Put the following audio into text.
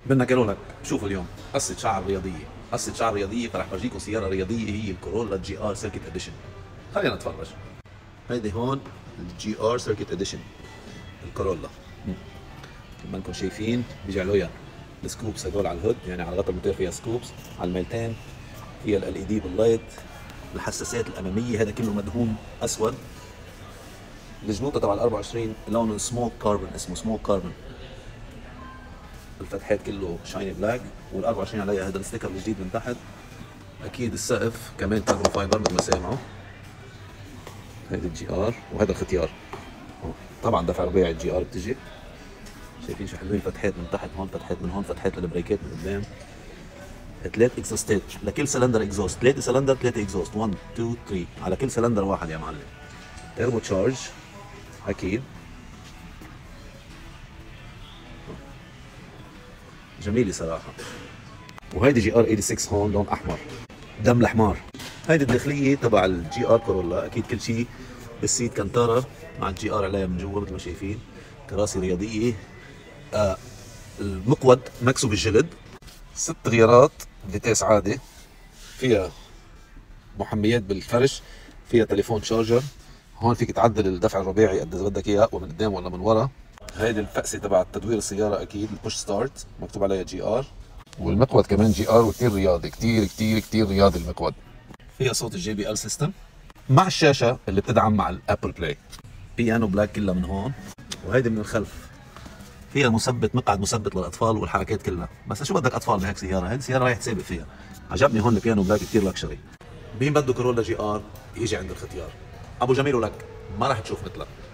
بدنا قالوا لك شوفوا اليوم قصة شعر رياضية، قصة شعر رياضية، فرح فرجيكم سيارة رياضية هي الكورولا جي ار سيركت اديشن. خلينا نتفرج. هيدي هون الجي ار سيركت اديشن الكورولا. كما انكم شايفين بيجي عليها السكوبس هدول على الهود، يعني على غطاء الموتور فيها سكوبس، على الميلتين فيها ال اي دي باللايت، الحساسات الامامية هذا كله مدهون اسود. الجنوطة تبع ال 24 لونه سموك كاربون، اسمه سموك كاربون. الفتحات كله شايني بلاك، وال 24 عليها هذا الستيكر الجديد من تحت. اكيد السقف كمان كاربون فايبر مثل ما سامعوا. هيدي الجي ار وهذا الختيار. طبعا دفع رباعي الجي ار بتجي. شايفين شو حلوين، فتحات من تحت هون، فتحات من هون، فتحات للبريكات من قدام. 3 اكزوستات لكل سلندر اكزوست، 3 سلندر 3 اكزوست، 1 2 3 على كل سلندر واحد يا معلم. تيربو تشارج اكيد. جميلة صراحة. وهيدي جي ار 86 هون لون احمر، دم الحمار. هيدي الداخلية تبع الجي ار كورولا، اكيد كل شيء بالسيت كانتارا مع الجي ار عليها من جوا مثل ما شايفين. كراسي رياضية. المقود مكسو بالجلد. 6 غيارات فيتيس عادي، فيها محميات بالفرش، فيها تليفون شارجر. هون فيك تعدل الدفع الرباعي قد اذا بدك اياه، اقوى من قدام ولا من ورا. هيدي الفأسة تبع تدوير السيارة، اكيد البوش ستارت مكتوب عليها جي ار. والمقود كمان جي ار، وكثير رياضي، كثير رياضي المقود. فيها صوت الجي بي ال سيستم مع الشاشة اللي بتدعم مع الابل بلاي. بيانو بلاك كلها من هون. وهيدي من الخلف فيها مثبت، مقعد مثبت للاطفال والحركات كلها. بس شو بدك اطفال بهيك سيارة؟ هيدي سيارة رايح تسابق فيها. عجبني هون البيانو بلاك كثير لكشري. مين بده كورولا جي ار يجي عند الختيار. ابو جميل ولك ما راح تشوف مثلها.